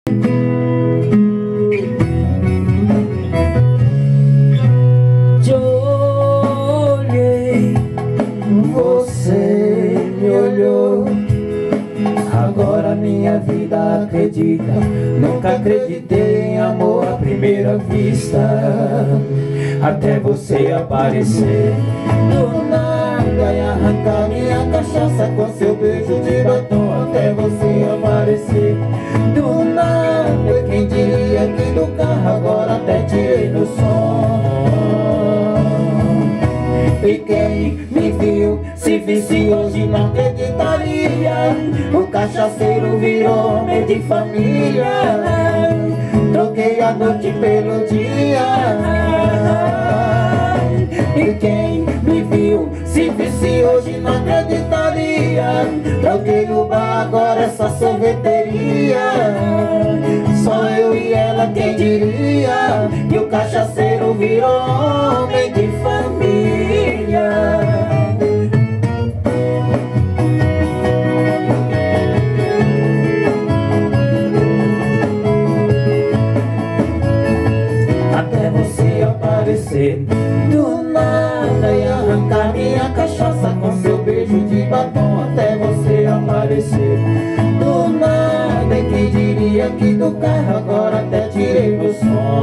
Te olhei, você me olhou. Agora minha vida acredita. Nunca acreditei em amor à primeira vista, até você aparecer do nada e arrancar minha cachaça com seu beijo de batom. Até você aparecer do nada. Quem diria que do carro agora até tirei no som. E quem me viu se visse hoje não acreditaria. O cachaceiro virou homem de família. Troquei a noite pelo dia. E quem me viu se visse hoje não acreditaria. Troquei o bar, agora essa sorveteria. Só eu e ela, quem diria que o cachaceiro virou homem de família. Até você aparecer do nada e arrancar minha cachaça com seu beijo de batom. Até você aparecer do nada. E quem diria que do carro agora até tirei meu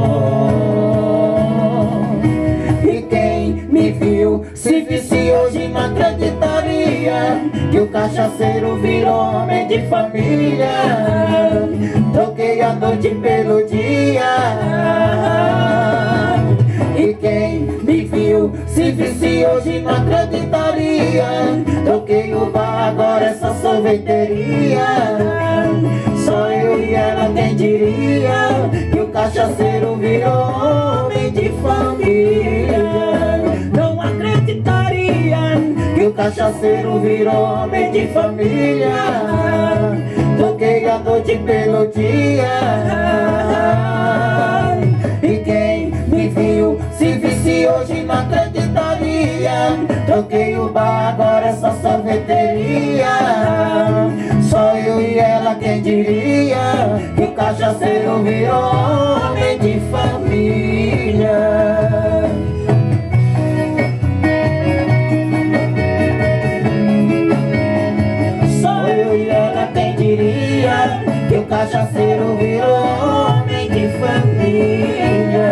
som. E quem me viu se visse hoje não acreditaria que o cachaceiro virou homem de família. Troquei a noite pelo dia. E quem me viu se visse hoje não acreditaria. Troquei o bar, agora essa sorveteria. Só eu e ela, quem diria que o cachaceiro virou homem de família. Não acreditaria que o cachaceiro virou homem de família. Troquei a noite pelo dia. E quem me viu se visse hoje não acreditaria. Troquei o bar, agora essa sorveteria. Só eu e ela, quem diria que o cachaceiro virou homem de família. Só eu e ela, quem diria que o cachaceiro virou homem de família.